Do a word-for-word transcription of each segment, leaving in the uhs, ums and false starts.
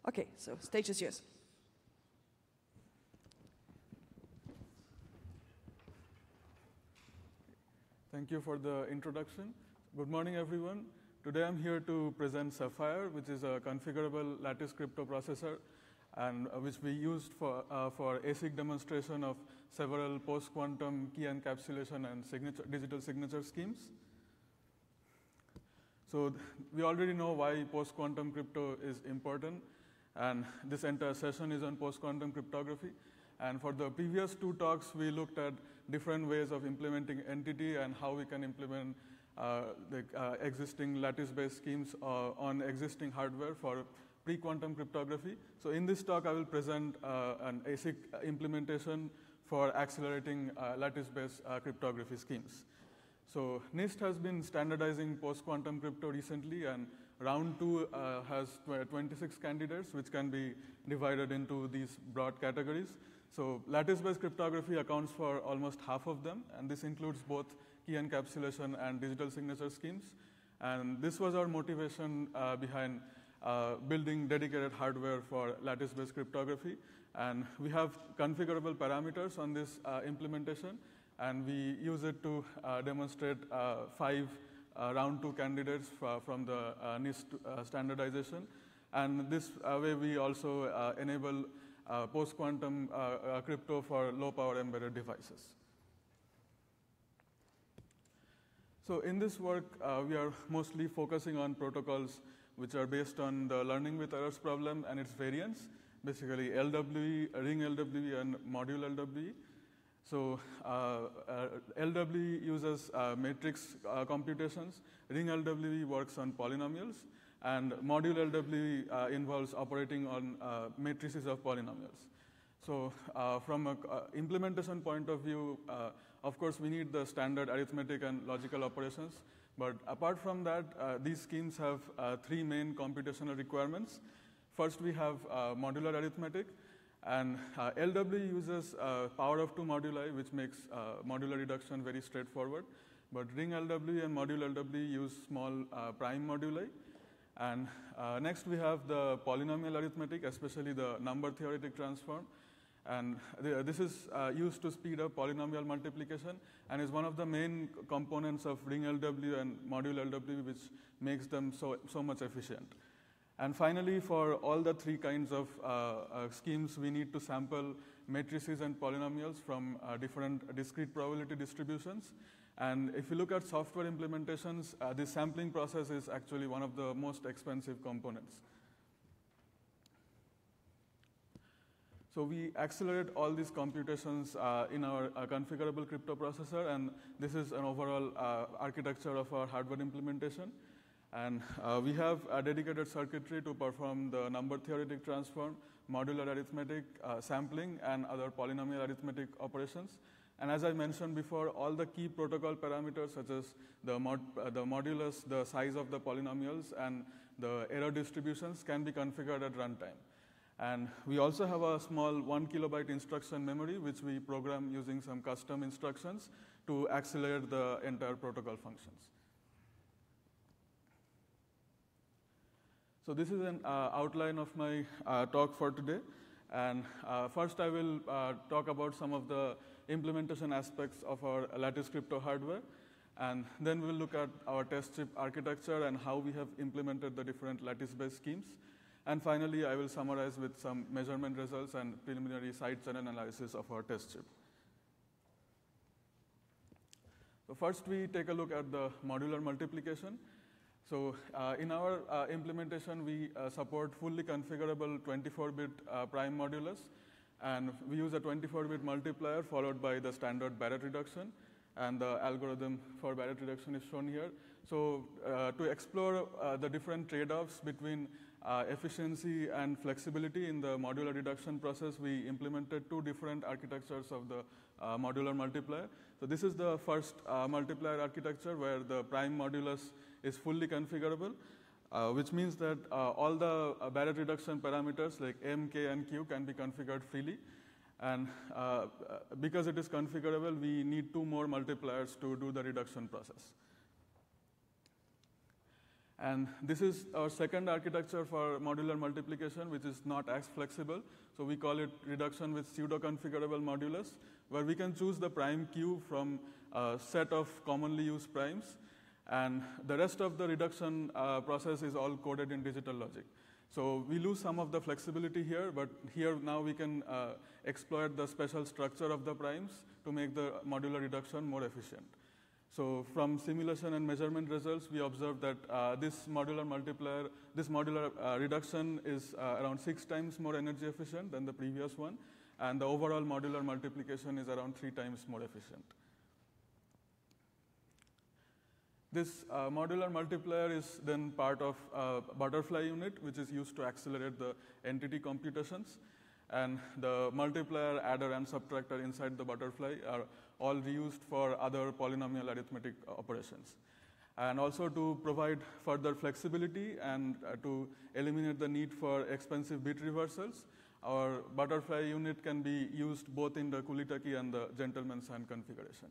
Okay, so stage is yours. Thank you for the introduction. Good morning, everyone. Today I'm here to present Sapphire, which is a configurable lattice crypto processor, and uh, which we used for, uh, for A S I C demonstration of several post-quantum key encapsulation and signature, digital signature schemes. So we already know why post-quantum crypto is important, and this entire session is on post-quantum cryptography. And for the previous two talks, we looked at different ways of implementing entity and how we can implement uh, the uh, existing lattice-based schemes uh, on existing hardware for pre-quantum cryptography. So in this talk, I will present uh, an A S I C implementation for accelerating uh, lattice-based uh, cryptography schemes. So NIST has been standardizing post-quantum crypto recently, and round two uh, has twenty-six candidates, which can be divided into these broad categories. So lattice-based cryptography accounts for almost half of them, and this includes both key encapsulation and digital signature schemes. And this was our motivation uh, behind uh, building dedicated hardware for lattice-based cryptography. And we have configurable parameters on this uh, implementation, and we use it to uh, demonstrate uh, five uh, round two candidates from the uh, NIST uh, standardization. And this uh, way we also uh, enable uh, post-quantum uh, uh, crypto for low-power embedded devices. So in this work, uh, we are mostly focusing on protocols which are based on the learning with errors problem and its variants, basically L W E, ring L W E, and module L W E. So uh, uh, L W E uses uh, matrix uh, computations, ring L W E works on polynomials, and module L W E uh, involves operating on uh, matrices of polynomials. So uh, from an uh, implementation point of view, uh, of course, we need the standard arithmetic and logical operations. But apart from that, uh, these schemes have uh, three main computational requirements. First, we have uh, modular arithmetic. And uh, L W E uses uh, power of two moduli, which makes uh, modular reduction very straightforward. But ring L W E and module L W E use small uh, prime moduli. And uh, next, we have the polynomial arithmetic, especially the number theoretic transform. And the, this is uh, used to speed up polynomial multiplication and is one of the main components of ring L W E and module L W E, which makes them so, so much efficient. And finally, for all the three kinds of uh, uh, schemes, we need to sample matrices and polynomials from uh, different discrete probability distributions. And if you look at software implementations, uh, this sampling process is actually one of the most expensive components. So we accelerate all these computations uh, in our uh, configurable crypto processor, and this is an overall uh, architecture of our hardware implementation. And uh, we have a dedicated circuitry to perform the number theoretic transform, modular arithmetic, uh, sampling, and other polynomial arithmetic operations. And as I mentioned before, all the key protocol parameters, such as the, mod, uh, the modulus, the size of the polynomials, and the error distributions, can be configured at runtime. And we also have a small one kilobyte instruction memory, which we program using some custom instructions to accelerate the entire protocol functions. So this is an uh, outline of my uh, talk for today. And uh, first, I will uh, talk about some of the implementation aspects of our lattice crypto hardware. And then we'll look at our test chip architecture and how we have implemented the different lattice-based schemes. And finally, I will summarize with some measurement results and preliminary side channel analysis of our test chip. So first, we take a look at the modular multiplication. So uh, in our uh, implementation, we uh, support fully configurable twenty-four bit uh, prime modulus. And we use a twenty-four bit multiplier followed by the standard Barrett reduction. And the algorithm for Barrett reduction is shown here. So uh, to explore uh, the different trade-offs between uh, efficiency and flexibility in the modular reduction process, we implemented two different architectures of the uh, modular multiplier. So this is the first uh, multiplier architecture where the prime modulus is fully configurable, uh, which means that uh, all the uh, Barrett reduction parameters like M, K, and Q can be configured freely. And uh, because it is configurable, we need two more multipliers to do the reduction process. And this is our second architecture for modular multiplication, which is not as flexible. So we call it reduction with pseudo-configurable modulus, where we can choose the prime q from a set of commonly used primes. And the rest of the reduction uh, process is all coded in digital logic. So we lose some of the flexibility here, but here now we can uh, exploit the special structure of the primes to make the modular reduction more efficient. So from simulation and measurement results, we observed that uh, this modular multiplier, this modular uh, reduction is uh, around six times more energy efficient than the previous one, and the overall modular multiplication is around three times more efficient. This uh, modular multiplier is then part of a butterfly unit, which is used to accelerate the entity computations. And the multiplier, adder, and subtractor inside the butterfly are all reused for other polynomial arithmetic operations. And also to provide further flexibility and uh, to eliminate the need for expensive bit reversals, our butterfly unit can be used both in the Kulitaki and the gentleman's hand configuration.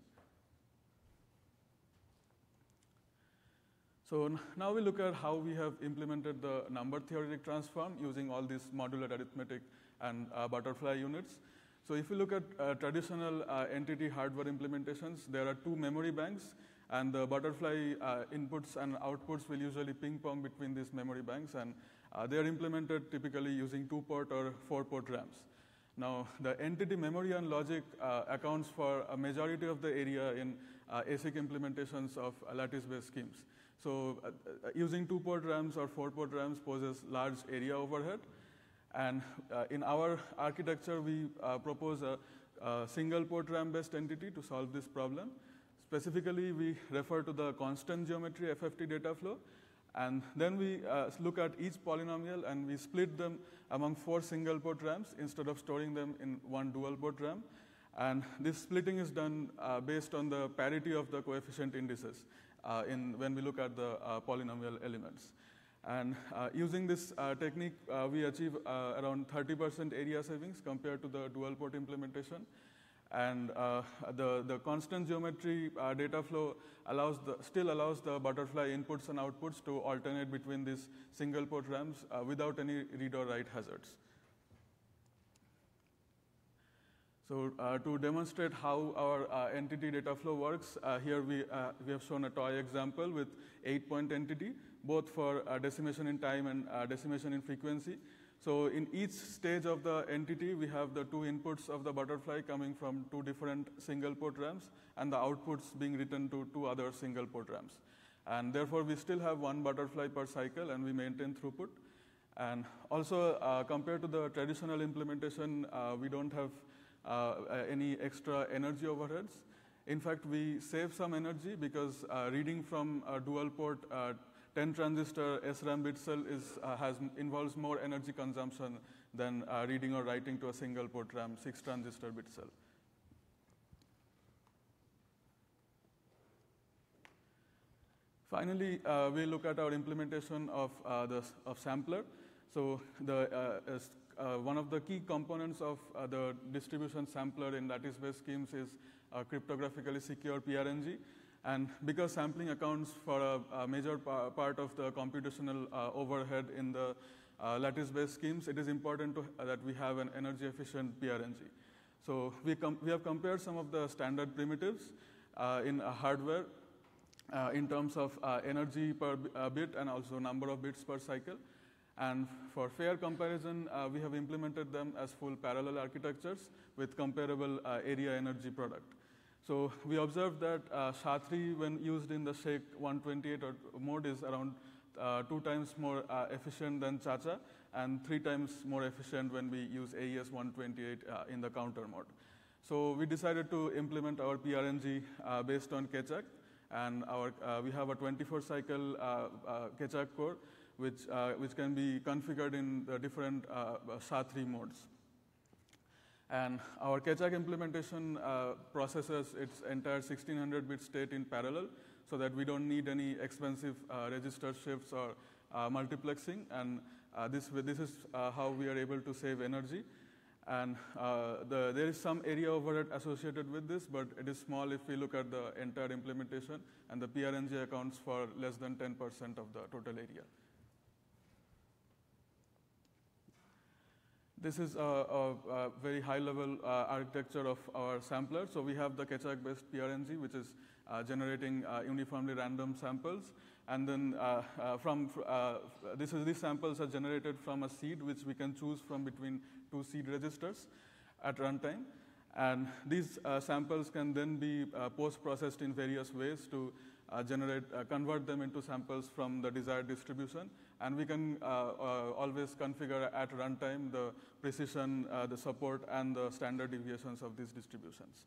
So now we look at how we have implemented the number theoretic transform using all these modular arithmetic and uh, butterfly units. So if you look at uh, traditional uh, entity hardware implementations, there are two memory banks, and the butterfly uh, inputs and outputs will usually ping pong between these memory banks, and uh, they are implemented typically using two-port or four-port RAMs. Now, the entity memory and logic uh, accounts for a majority of the area in uh, A S I C implementations of uh, lattice-based schemes. So uh, uh, using two-port RAMs or four-port RAMs poses large area overhead. And uh, in our architecture, we uh, propose a, a single-port RAM-based entity to solve this problem. Specifically, we refer to the constant geometry F F T data flow. And then we uh, look at each polynomial, and we split them among four single-port RAMs instead of storing them in one dual-port RAM. And this splitting is done uh, based on the parity of the coefficient indices uh, in, when we look at the uh, polynomial elements. And uh, using this uh, technique, uh, we achieve uh, around thirty percent area savings compared to the dual-port implementation. And uh, the, the constant geometry uh, data flow allows the, still allows the butterfly inputs and outputs to alternate between these single-port RAMs uh, without any read or write hazards. So uh, to demonstrate how our uh, entity data flow works, uh, here we, uh, we have shown a toy example with eight-point entity, both for uh, decimation in time and uh, decimation in frequency. So in each stage of the entity, we have the two inputs of the butterfly coming from two different single-port RAMs, and the outputs being written to two other single-port RAMs. And therefore, we still have one butterfly per cycle, and we maintain throughput. And also, uh, compared to the traditional implementation, uh, we don't have uh, any extra energy overheads. In fact, we save some energy because uh, reading from a dual-port uh, ten transistor S RAM bit cell is, uh, has, involves more energy consumption than uh, reading or writing to a single port RAM six transistor bit cell. Finally, uh, we look at our implementation of, uh, the, of sampler. So the, uh, is, uh, one of the key components of uh, the distribution sampler in lattice-based schemes is uh, cryptographically secure P R N G. And because sampling accounts for a, a major pa part of the computational uh, overhead in the uh, lattice-based schemes, it is important to, uh, that we have an energy-efficient P R N G. So we, we have compared some of the standard primitives uh, in uh, hardware uh, in terms of uh, energy per uh, bit and also number of bits per cycle. And for fair comparison, uh, we have implemented them as full parallel architectures with comparable uh, area energy product. So we observed that uh, S H A three, when used in the Shake one twenty-eight mode, is around uh, two times more uh, efficient than Chacha, and three times more efficient when we use A E S one twenty-eight uh, in the counter mode. So we decided to implement our P R N G uh, based on Keccak, and our, uh, we have a twenty-four cycle uh, uh, Keccak core, which, uh, which can be configured in the different uh, S H A three modes. And our Keccak implementation uh, processes its entire sixteen hundred bit state in parallel, so that we don't need any expensive uh, register shifts or uh, multiplexing. And uh, this, this is uh, how we are able to save energy. And uh, the, there is some area overhead associated with this, but it is small if we look at the entire implementation, and the P R N G accounts for less than ten percent of the total area. This is a, a, a very high-level uh, architecture of our sampler. So we have the Keccak-based P R N G, which is uh, generating uh, uniformly random samples. And then uh, uh, from uh, this is these samples are generated from a seed, which we can choose from between two seed registers at runtime. And these uh, samples can then be uh, post-processed in various ways to uh, generate, uh, convert them into samples from the desired distribution. And we can uh, uh, always configure at runtime the precision, uh, the support, and the standard deviations of these distributions.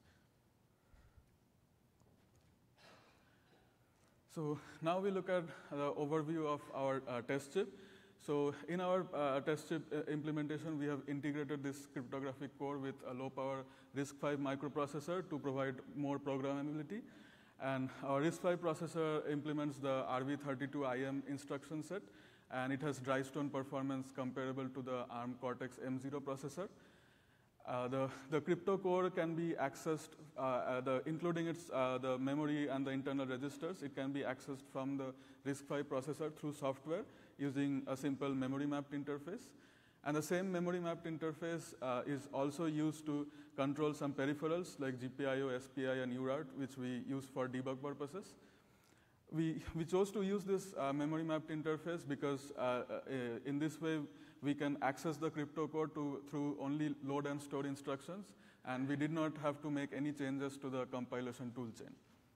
So now we look at the overview of our uh, test chip. So in our uh, test chip uh, implementation, we have integrated this cryptographic core with a low-power RISC five microprocessor to provide more programmability. And our RISC five processor implements the R V thirty-two I M instruction set, and it has dry stone performance comparable to the ARM Cortex M zero processor. Uh, the, the crypto core can be accessed, uh, uh, the, including its, uh, the memory and the internal registers. It can be accessed from the RISC five processor through software using a simple memory mapped interface. And the same memory mapped interface uh, is also used to control some peripherals like G P I O, S P I, and U A R T, which we use for debug purposes. We, we chose to use this uh, memory mapped interface because uh, uh, in this way, we can access the crypto core to, through only load and store instructions, and we did not have to make any changes to the compilation toolchain.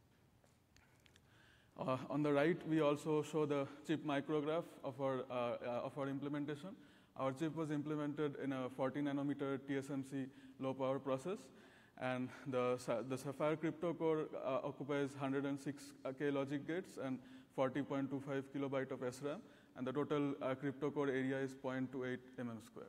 Uh, on the right, we also show the chip micrograph of our, uh, uh, of our implementation. Our chip was implemented in a forty nanometer T S M C low power process, and the, the Sapphire crypto core uh, occupies one hundred six K logic gates and forty point two five kilobyte of S RAM, and the total uh, crypto core area is zero point two eight millimeters square.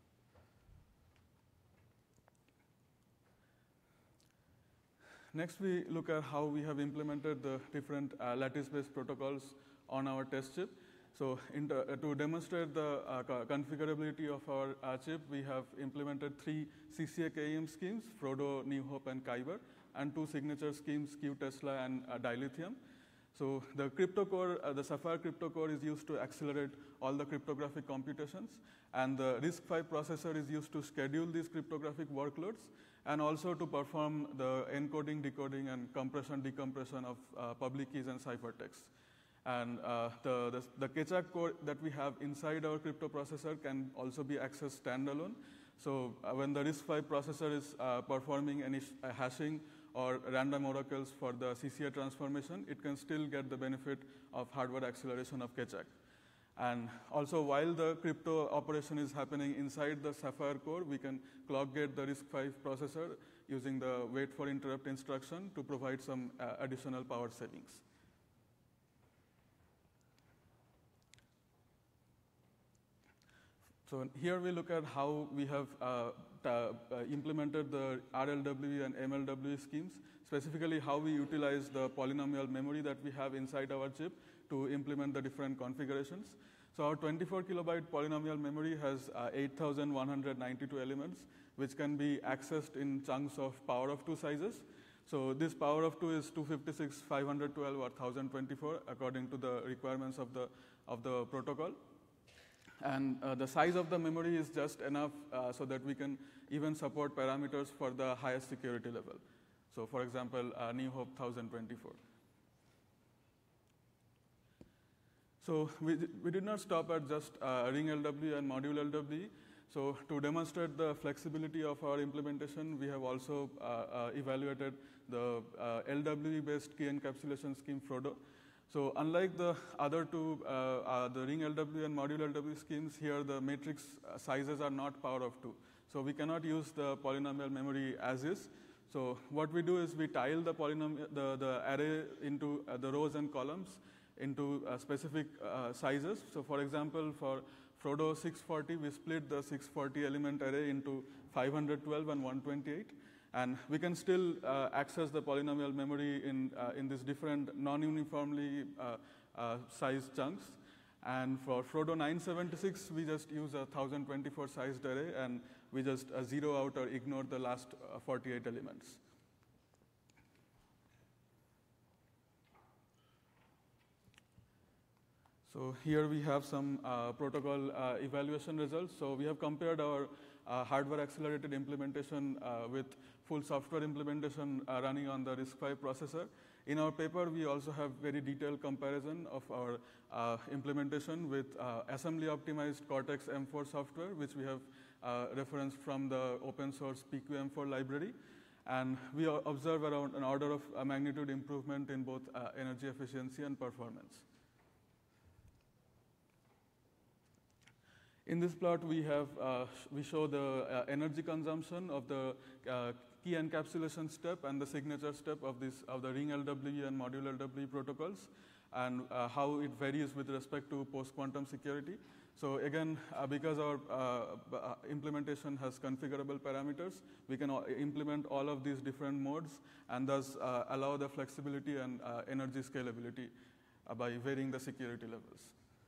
Next, we look at how we have implemented the different uh, lattice-based protocols on our test chip. So in the, uh, to demonstrate the uh, configurability of our uh, chip, we have implemented three C C A K E M schemes, Frodo, New Hope, and Kyber, and two signature schemes, Q Tesla and uh, dilithium. So the crypto core, uh, the Sapphire crypto core is used to accelerate all the cryptographic computations, and the RISC five processor is used to schedule these cryptographic workloads, and also to perform the encoding, decoding, and compression, decompression of uh, public keys and ciphertext. And uh, the, the, the Keccak core that we have inside our crypto processor can also be accessed standalone. So uh, when the RISC five processor is uh, performing any uh, hashing or random oracles for the C C A transformation, it can still get the benefit of hardware acceleration of Keccak. And also, while the crypto operation is happening inside the Sapphire core, we can clock gate the RISC five processor using the wait for interrupt instruction to provide some uh, additional power savings. So here we look at how we have uh, uh, implemented the R L W and M L W schemes, specifically how we utilize the polynomial memory that we have inside our chip to implement the different configurations. So our twenty-four kilobyte polynomial memory has uh, eight thousand one hundred ninety-two elements, which can be accessed in chunks of power of two sizes. So this power of two is two fifty-six, five hundred twelve, or one thousand twenty-four, according to the requirements of the, of the protocol. And uh, the size of the memory is just enough uh, so that we can even support parameters for the highest security level. So for example, uh, New Hope one thousand twenty-four. So we, we did not stop at just uh, ring L W and module L W. So to demonstrate the flexibility of our implementation, we have also uh, uh, evaluated the uh, L W-based key encapsulation scheme Frodo. So unlike the other two, uh, uh, the ring L W and module L W schemes, here the matrix sizes are not power of two. So we cannot use the polynomial memory as is. So what we do is we tile the polynomial, the, the array into uh, the rows and columns into uh, specific uh, sizes. So for example, for Frodo six forty, we split the six forty element array into five hundred twelve and one twenty-eight. And we can still uh, access the polynomial memory in, uh, in these different non-uniformly uh, uh, sized chunks. And for Frodo nine seventy-six, we just use a one thousand twenty-four sized array, and we just uh, zero out or ignore the last uh, forty-eight elements. So here we have some uh, protocol uh, evaluation results. So we have compared our uh, hardware accelerated implementation uh, with full software implementation uh, running on the RISC five processor. In our paper, we also have very detailed comparison of our uh, implementation with uh, assembly optimized Cortex M four software, which we have uh, referenced from the open source P Q M four library. And we observe around an order of uh, magnitude improvement in both uh, energy efficiency and performance. In this plot, we have uh, we show the uh, energy consumption of the uh, key encapsulation step and the signature step of this of the ring L W E and module L W E protocols, and uh, how it varies with respect to post-quantum security. So again, uh, because our uh, implementation has configurable parameters, we can implement all of these different modes, and thus uh, allow the flexibility and uh, energy scalability uh, by varying the security levels.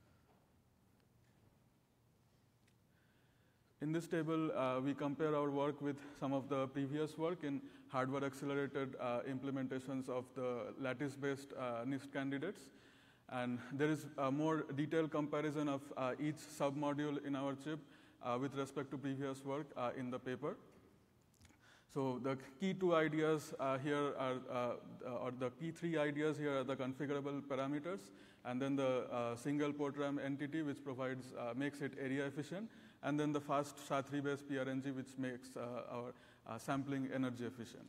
In this table, uh, we compare our work with some of the previous work in hardware-accelerated uh, implementations of the lattice-based uh, NIST candidates. And there is a more detailed comparison of uh, each submodule in our chip uh, with respect to previous work uh, in the paper. So the key two ideas uh, here are, uh, or the key three ideas here are the configurable parameters, and then the uh, single port RAM entity, which provides, uh, makes it area efficient, and then the fast S H A three-based P R N G, which makes uh, our uh, sampling energy efficient.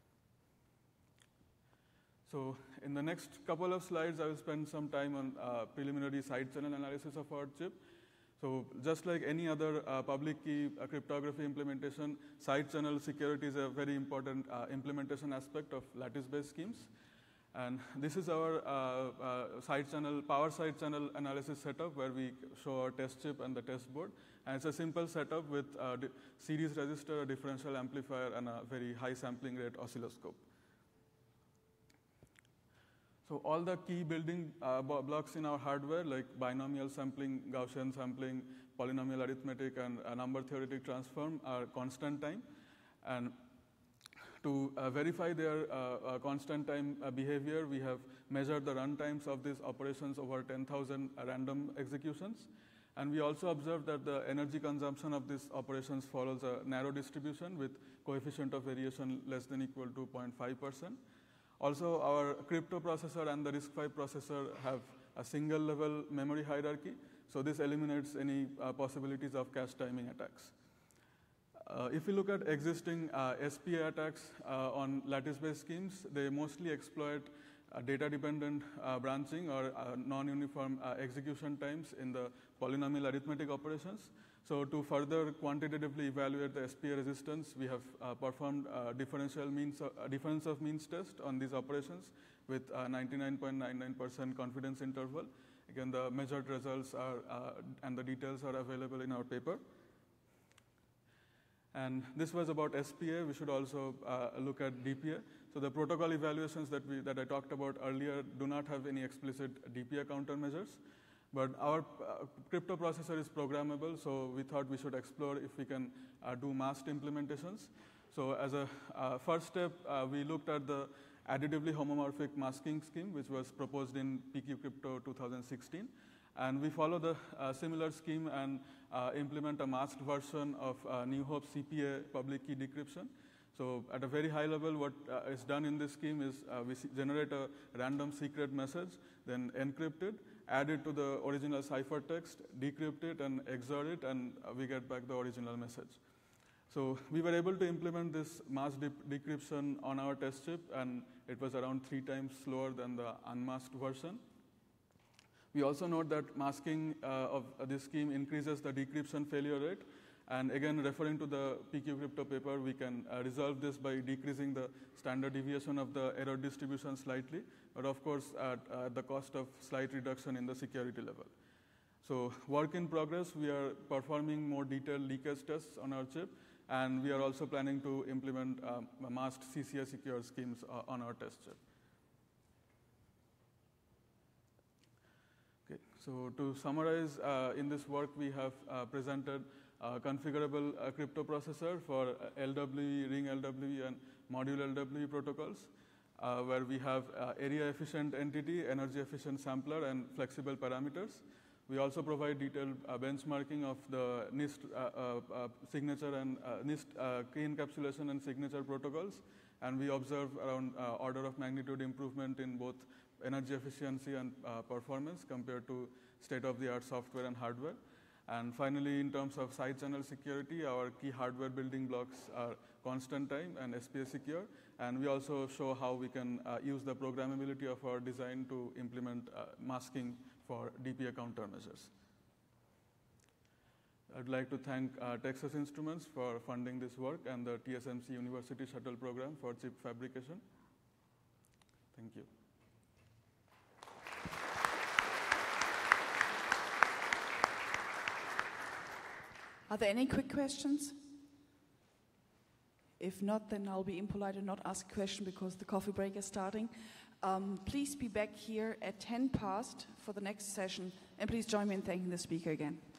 So in the next couple of slides, I will spend some time on uh, preliminary side channel analysis of our chip. So just like any other uh, public key uh, cryptography implementation, side channel security is a very important uh, implementation aspect of lattice-based schemes. And this is our uh, uh, side channel, power side channel analysis setup, where we show our test chip and the test board. And it's a simple setup with a series resistor, a differential amplifier, and a very high sampling rate oscilloscope. So all the key building uh, blocks in our hardware, like binomial sampling, Gaussian sampling, polynomial arithmetic, and a number theoretic transform, are constant time. And to uh, verify their uh, uh, constant time uh, behavior, we have measured the run times of these operations over ten thousand random executions. And we also observed that the energy consumption of these operations follows a narrow distribution with coefficient of variation less than equal to zero point five percent. Also, our crypto processor and the RISC five processor have a single level memory hierarchy. So this eliminates any uh, possibilities of cache timing attacks. Uh, if you look at existing uh, S P A attacks uh, on lattice-based schemes, they mostly exploit uh, data-dependent uh, branching or uh, non-uniform uh, execution times in the polynomial arithmetic operations. So to further quantitatively evaluate the S P A resistance, we have uh, performed uh, differential means, uh, difference of means test on these operations with ninety-nine point nine nine percent confidence interval. Again, the measured results are, uh, and the details are available in our paper. And this was about S P A. We should also uh, look at D P A. So the protocol evaluations that, we, that I talked about earlier do not have any explicit D P A countermeasures. But our uh, crypto processor is programmable, so we thought we should explore if we can uh, do masked implementations. So as a uh, first step, uh, we looked at the additively homomorphic masking scheme, which was proposed in P Q Crypto two thousand sixteen. And we follow the uh, similar scheme and uh, implement a masked version of uh, New Hope C P A public key decryption. So at a very high level, what uh, is done in this scheme is uh, we generate a random secret message, then encrypt it, add it to the original ciphertext, decrypt it, and X O R it, and uh, we get back the original message. So we were able to implement this masked de decryption on our test chip, and it was around three times slower than the unmasked version. We also note that masking uh, of this scheme increases the decryption failure rate. And again, referring to the P Q Crypto paper, we can uh, resolve this by decreasing the standard deviation of the error distribution slightly, but of course at uh, the cost of slight reduction in the security level. So work in progress, we are performing more detailed leakage tests on our chip, and we are also planning to implement um, masked C C A secure schemes uh, on our test chip. Okay. So to summarize, uh, in this work we have uh, presented a configurable uh, crypto processor for uh, L W E, ring L W E, and module L W E protocols, uh, where we have uh, area-efficient entity, energy-efficient sampler, and flexible parameters. We also provide detailed uh, benchmarking of the NIST uh, uh, uh, signature and uh, NIST uh, key encapsulation and signature protocols, and we observe around uh, order of magnitude improvement in both energy efficiency and uh, performance compared to state-of-the-art software and hardware. And finally, in terms of side channel security, our key hardware building blocks are constant time and S P A secure. And we also show how we can uh, use the programmability of our design to implement uh, masking for D P A countermeasures. I'd like to thank uh, Texas Instruments for funding this work and the T S M C University Shuttle Program for chip fabrication. Thank you. Are there any quick questions? If not, then I'll be impolite and not ask a question because the coffee break is starting. Um, please be back here at ten past for the next session, and please join me in thanking the speaker again.